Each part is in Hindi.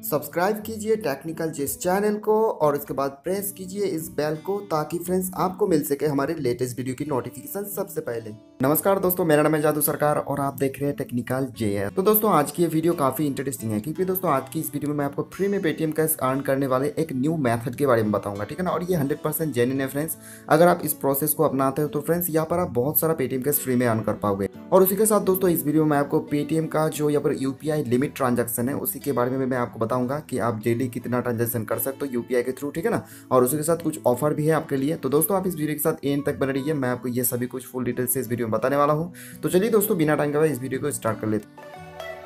सब्सक्राइब कीजिए टेक्निकल जिस चैनल को और उसके बाद प्रेस कीजिए इस बेल को ताकि फ्रेंड्स आपको मिल सके हमारे लेटेस्ट वीडियो की नोटिफिकेशन सबसे पहले। नमस्कार दोस्तों, मेरा नाम है जादू सरकार और आप देख रहे हैं टेक्निकल जे। तो दोस्तों आज की ये वीडियो काफी इंटरेस्टिंग है क्योंकि दोस्तों आज की इस वीडियो में मैं आपको फ्री में पेटीएम कैश अर्न करने वाले एक न्यू मेथड के बारे में बताऊंगा, ठीक है ना। और ये 100% जेन्युइन है फ्रेंड्स। अगर आप इस प्रोसेस को अपनाते हो तो फ्रेंड्स यहाँ पर आप बहुत सारा पेटीएम कैश फ्री में अर्न कर पाओगे। और उसी के साथ दोस्तों इस वीडियो में आपको पेटीएम का जो यहाँ पर यूपीआई लिमिट ट्रांजैक्शन है उसी के बारे में मैं आपको बताऊंगा कि आप डेली कितना ट्रांजैक्शन कर सकते हो यूपीआई के थ्रू, ठीक है ना। और उसी के साथ कुछ ऑफर भी है आपके लिए। तो दोस्तों आप इस वीडियो के साथ एंड तक बने रहिए, मैं आपको ये सभी कुछ फुल डिटेल से इस वीडियो में बताने वाला हूँ। तो चलिए दोस्तों बिना टाइम गवाए इस वीडियो को स्टार्ट कर लेते हैं।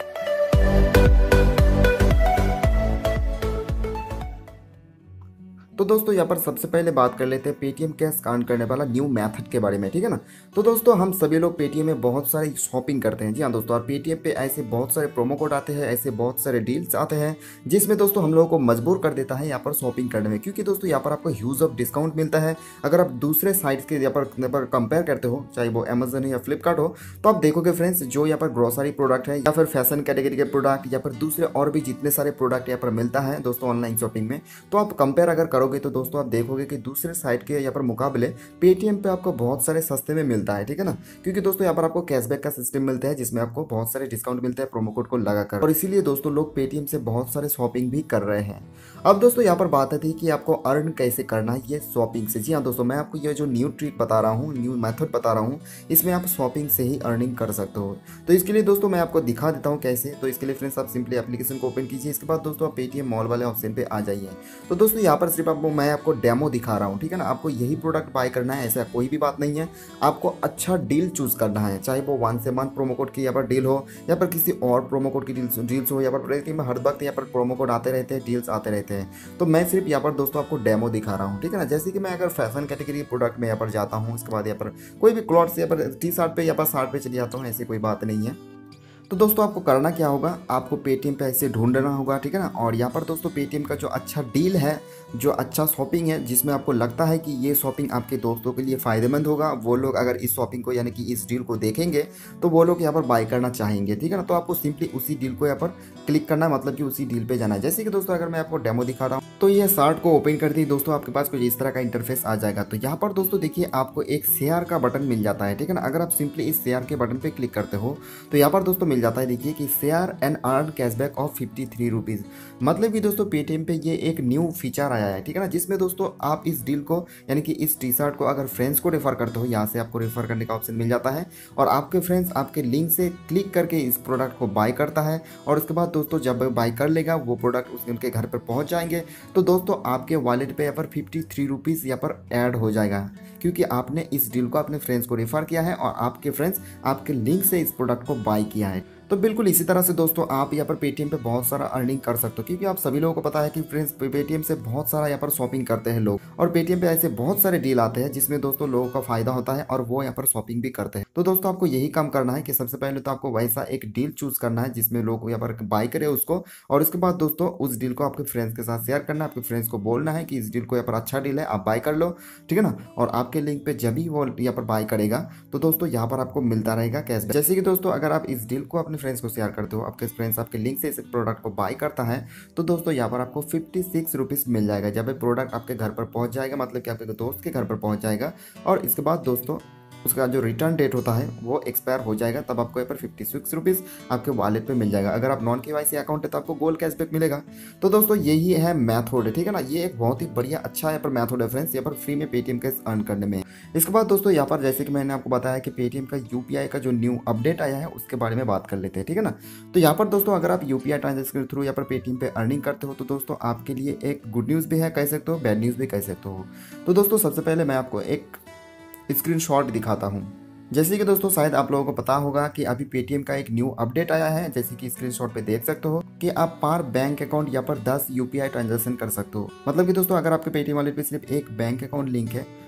तो दोस्तों यहाँ पर सबसे पहले बात कर लेते हैं पेटीएम कैश अर्न करने वाला न्यू मेथड के बारे में, ठीक है ना। तो दोस्तों हम सभी लोग पेटीएम में बहुत सारी शॉपिंग करते हैं, जी हाँ दोस्तों। और पेटीएम पे ऐसे बहुत सारे प्रोमो कोड आते हैं, ऐसे बहुत सारे डील्स आते हैं जिसमें दोस्तों हम लोगों को मजबूर कर देता है यहाँ पर शॉपिंग करने में, क्योंकि दोस्तों यहाँ पर आपको ह्यूज ऑफ डिस्काउंट मिलता है। अगर आप दूसरे साइट्स के यहाँ पर कंपेयर करते हो, चाहे वो अमेजन हो या फ्लिपकार्ट हो, तो आप देखोगे फ्रेंड्स जो यहाँ पर ग्रोसरी प्रोडक्ट है या फिर फैशन कैटेगरी के प्रोडक्ट या फिर दूसरे और भी जितने सारे प्रोडक्ट यहाँ पर मिलता है दोस्तों ऑनलाइन शॉपिंग में, तो आप कंपेयर अगर करोगे तो दोस्तों आप देखोगे कि दूसरे साइट के यहाँ पर मुकाबले पेटीएम पे आपको बहुत सारे सस्ते में मिलता है, ठीक है ना। क्योंकि दोस्तों यहाँ पर आपको कैशबैक का सिस्टम मिलता है जिसमें आपको बहुत सारे डिस्काउंट मिलते हैं प्रोमो कोड को लगाकर, और इसीलिए दोस्तों लोग पेटीएम से बहुत सारे शॉपिंग भी कर रहे हैं। अब दोस्तों यहाँ पर बात आती है कि आपको अर्न कैसे करना है ये शॉपिंग से। जी हाँ दोस्तों, मैं आपको ये जो न्यू ट्रिक बता रहा हूँ, न्यू मेथड बता रहा हूँ, इसमें आप शॉपिंग से ही अर्निंग कर सकते हो। तो इसके लिए दोस्तों मैं आपको दिखा देता हूँ कैसे। तो इसके लिए फ्रेंड्स आप सिंपली एप्लीकेशन को ओपन कीजिए, इसके बाद दोस्तों आप पेटीएम मॉल वाले ऑप्शन पे आ जाइए। तो दोस्तों यहाँ पर सिर्फ मैं आपको डेमो दिखा रहा हूँ, ठीक है ना। आपको यही प्रोडक्ट बाय करना है ऐसा कोई भी बात नहीं है। आपको अच्छा डील चूज करना है, चाहे वो 1 से मंथ प्रोमो कोड की यहाँ पर डील हो या पर किसी और प्रोमो कोड की डील्स हो। यहाँ पर हर वक्त यहाँ पर प्रोमो कोड आते रहते हैं, डील्स आते रहते हैं। तो मैं सिर्फ यहाँ पर दोस्तों आपको डेमो दिखा रहा हूँ, ठीक है ना। जैसे कि मैं अगर फैशन कैटेगरी प्रोडक्ट में यहाँ पर जाता हूँ, उसके बाद यहाँ पर कोई भी क्लॉथ्स यहाँ पर टी शर्ट पे या पर शर्ट पे चले जाता हूँ, ऐसी कोई बात नहीं है। तो दोस्तों आपको करना क्या होगा, आपको पेटीएम पे ऐसे ढूंढना होगा, ठीक है ना। और यहाँ पर दोस्तों पेटीएम का जो अच्छा डील है, जो अच्छा शॉपिंग है, जिसमें आपको लगता है कि ये शॉपिंग आपके दोस्तों के लिए फ़ायदेमंद होगा, वो लोग अगर इस शॉपिंग को यानी कि इस डील को देखेंगे तो वो लोग यहाँ पर बाय करना चाहेंगे, ठीक है ना। तो आपको सिंपली उसी डील को यहाँ पर क्लिक करना है, मतलब कि उसी डील पे जाना है। जैसे कि दोस्तों अगर मैं आपको डेमो दिखा रहा हूँ, तो ये शर्ट को ओपन कर दी दोस्तों, आपके पास कुछ इस तरह का इंटरफेस आ जाएगा। तो यहाँ पर दोस्तों देखिए आपको एक शेयर का बटन मिल जाता है, ठीक है ना। अगर आप सिंपली इस शेयर के बटन पे क्लिक करते हो तो यहाँ पर दोस्तों मिल जाता है, देखिए कि share and earn cashback of 53 rupees. मतलब कि दोस्तों पेटीएम पे ये एक न्यू फीचर आया है, ठीक है ना, जिसमें दोस्तों आप इस डील को यानी कि इस टी शर्ट को अगर फ्रेंड्स को रेफर करते हो, यहाँ से आपको रेफर करने का ऑप्शन मिल जाता है और आपके फ्रेंड्स आपके लिंक से क्लिक करके इस प्रोडक्ट को बाय करता है। और उसके बाद दोस्तों जब बाय कर लेगा वो प्रोडक्ट उनके घर पर पहुँच जाएंगे तो दोस्तों आपके वॉलेट पे यहाँ पर 53 रुपीज़ यहाँ पर ऐड हो जाएगा, क्योंकि आपने इस डील को अपने फ्रेंड्स को रेफर किया है और आपके फ्रेंड्स आपके लिंक से इस प्रोडक्ट को बाय किया है। तो बिल्कुल इसी तरह से दोस्तों आप यहाँ पर पेटीएम पे बहुत सारा अर्निंग कर सकते हो, क्योंकि आप सभी लोगों को पता है कि फ्रेंड्स पेटीएम से बहुत सारा यहाँ पर शॉपिंग करते हैं लोग, और पेटीएम पे ऐसे बहुत सारे डील आते हैं जिसमें दोस्तों लोगों का फायदा होता है और वो यहाँ पर शॉपिंग भी करते हैं। तो दोस्तों आपको यही काम करना है कि सबसे पहले तो आपको वैसा एक डील चूज करना है जिसमें लोग यहाँ पर बाय करें उसको, और उसके बाद दोस्तों उस डील को आपके फ्रेंड्स के साथ शेयर करना है। आपके फ्रेंड्स को बोलना है कि इस डील को यहाँ पर अच्छा डील है, आप बाय कर लो, ठीक है ना। और आपके लिंक पे जब भी वो यहाँ पर बाय करेगा तो दोस्तों यहाँ पर आपको मिलता रहेगा कैशबैक। जैसे कि दोस्तों अगर आप इस डील को अपने फ्रेंड्स को शेयर करते हो, आपके फ्रेंड्स आपके लिंक से इस प्रोडक्ट को बाय करता है, तो दोस्तों यहाँ पर आपको 56 रुपीज़ मिल जाएगा जब ये प्रोडक्ट आपके घर पर पहुंच जाएगा, मतलब कि आपके दोस्त के घर पर पहुंच जाएगा। और इसके बाद दोस्तों उसका जो रिटर्न डेट होता है वो एक्सपायर हो जाएगा, तब आपको यहाँ पर 56 रुपीज़ आपके वॉलेट पे मिल जाएगा। अगर आप नॉन केवाईसी अकाउंट है तो आपको गोल्ड कैशबैक मिलेगा। तो दोस्तों यही है मैथड, ठीक है ना। ये एक बहुत ही बढ़िया अच्छा यहाँ पर मैथड है फ्रेंड्स, यहाँ पर फ्री में पेटीएम कैश अर्न करने में। इसके बाद दोस्तों यहाँ पर जैसे कि मैंने आपको बताया कि पेटीएम का यूपीआई का जो न्यू अपडेट आया है उसके बारे में बात कर लेते हैं, ठीक है ना। तो यहाँ पर दोस्तों अगर आप यूपीआई ट्रांजेक्शन के थ्रू यहाँ पर पेटीएम पे अर्निंग करते हो तो दोस्तों आपके लिए एक गुड न्यूज़ भी है कह सकते हो, बैड न्यूज़ भी कह सकते हो। तो दोस्तों सबसे पहले मैं आपको एक स्क्रीनशॉट दिखाता हूँ। जैसे कि दोस्तों शायद आप लोगों को पता होगा कि अभी पेटीएम का एक न्यू अपडेट आया है, जैसे कि स्क्रीनशॉट पे देख सकते हो कि आप पर बैंक अकाउंट यहाँ पर 10 यूपीआई ट्रांजैक्शन कर सकते हो। मतलब कि दोस्तों अगर आपके पेटीएम वॉलेट पे सिर्फ एक बैंक अकाउंट लिंक है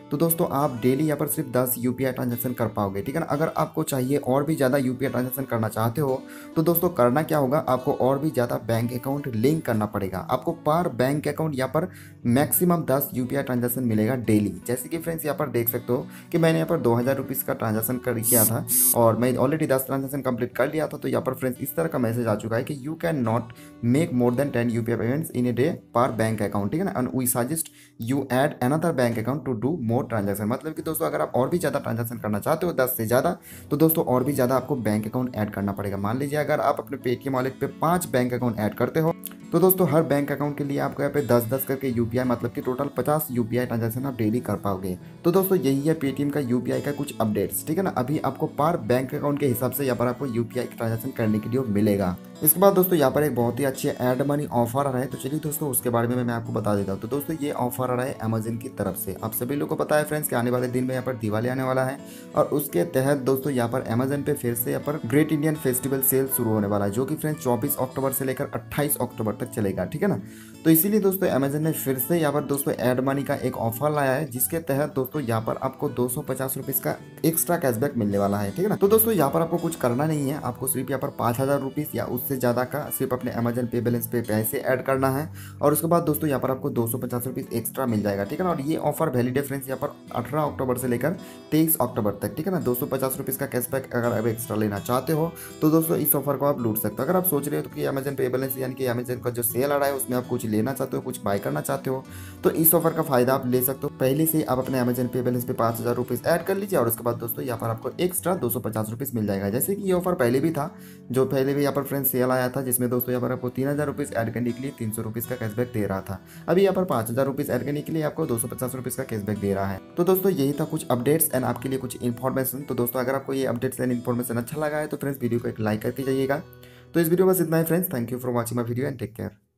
तो दोस्तों आप डेली यहाँ पर सिर्फ 10 यूपीआई ट्रांजैक्शन कर पाओगे, ठीक है ना। अगर आपको चाहिए और भी ज़्यादा यूपीआई ट्रांजैक्शन करना चाहते हो तो दोस्तों करना क्या होगा, आपको और भी ज़्यादा बैंक अकाउंट लिंक करना पड़ेगा। आपको पर बैंक अकाउंट यहाँ पर मैक्सिमम 10 यूपीआई ट्रांजैक्शन मिलेगा डेली। जैसे कि फ्रेंड्स यहाँ पर देख सकते हो कि मैंने यहाँ पर 2000 रुपीज़ का ट्रांजैक्शन किया था और मैं ऑलरेडी 10 ट्रांजैक्शन कंप्लीट कर लिया था। तो यहाँ पर फ्रेंड्स इस तरह का मैसेज आ चुका है कि you can not make more than 10 UPI payments in a day पर बैंक अकाउंट, ठीक है ना। And we suggest you add another bank account to do more transaction. मतलब कि दोस्तों अगर आप और भी ज़्यादा ट्रांजैक्शन करना चाहते हो 10 से ज़्यादा, तो दोस्तों और भी ज़्यादा आपको बैंक अकाउंट ऐड करना पड़ेगा। मान लीजिए अगर आप अपने पेटीएम वॉलेट पे 5 बैंक अकाउंट ऐड करते हो तो दोस्तों हर बैंक अकाउंट के लिए आपको यहाँ पे 10-10 करके यूपीआई, मतलब कि टोटल 50 यूपीआई ट्रांजैक्शन आप डेली कर पाओगे। तो दोस्तों यही है पेटीएम का यूपीआई का कुछ अपडेट्स, ठीक है ना। अभी आपको पर बैंक अकाउंट के हिसाब से यहाँ पर आपको यूपीआई ट्रांजैक्शन करने के लिए मिलेगा। इसके बाद दोस्तों यहाँ पर एक बहुत ही अच्छे ऐड मनी ऑफर आ रहा है, तो चलिए दोस्तों उसके बारे में मैं आपको बता देता हूँ। तो दोस्तों ये ऑफर आ रहा है अमेजन की तरफ से। आप सभी लोगों को पता है फ्रेंड्स कि आने वाले दिन में यहाँ पर दिवाली आने वाला है और उसके तहत दोस्तों यहाँ पर अमेजन पे फिर से यहाँ पर ग्रेट इंडियन फेस्टिवल सेल शुरू होने वाला है, जो कि फ्रेंड्स 24 अक्टूबर से लेकर 28 अक्टूबर तक चलेगा, ठीक है ना। तो इसीलिए दोस्तों अमेजन ने फिर से यहाँ पर दोस्तों ऐड मनी का एक ऑफर लाया है, जिसके तहत दोस्तों यहाँ पर आपको 250 रुपीज़ का एक्स्ट्रा कैशबैक मिलने वाला है, ठीक है ना। तो दोस्तों यहाँ पर आपको कुछ करना नहीं है, आपको सिर्फ यहाँ पर 5000 रुपीज़ या उससे ज़्यादा का सिर्फ अपने अमेजन पे बैलेंस पे पैसे ऐड करना है और उसके बाद दोस्तों यहाँ पर आपको 250 रुपीज़ एक्स्ट्रा मिल जाएगा, ठीक है ना। और ये ऑफर वैलिड है फ्रेंड्स यहाँ पर 18 अक्टूबर से लेकर 23 अक्टूबर तक, ठीक है ना। 250 रुपीज़ का कैशबैक अगर आप एक्स्ट्रा लेना चाहते हो तो दोस्तों इस ऑफर को आप लूट सकते हो। अगर आप सोच रहे हो कि अमेजन पे बैलेंस यानी कि अमेजन का जो सेल आ रहा है उसमें आप कुछ लेना चाहते हो, कुछ बाय करना चाहते हो, तो इस ऑफर का फायदा आप ले सकते हो। पहले से आप अपने अमेजन पे बैलेंस पे 5000 रुपीज़ ऐड कर लीजिए और उसके बाद दोस्तों यहाँ पर आपको एक्स्ट्रा 250 रुपीज़ मिल जाएगा। जैसे कि ये ऑफर पहले भी था, जो पहले भी यहाँ पर फ्रेंड्स सेल आया था, जिसमें दोस्तों यहाँ पर आपको 3000 रुपीज़ ऐड करने के लिए 300 रुपीज़ का कैशबैक दे रहा था। अभी यहाँ पर 5000 रुपीज़ ऐड करने के लिए आपको 250 रुपीज़ का कैशबैक दे रहा है। तो दोस्तों यही था कुछ अपडेट्स एंड आपके लिए कुछ इन्फॉर्मेशन। तो दोस्तों अगर आपको ये अपडेट्स एंड इन्फॉर्मेशन अच्छा लगा है तो फ्रेंड्स वीडियो को एक लाइक करके जाइएगा। तो इस वीडियो में बस इतना ही friends. Thank you for watching my video and take care.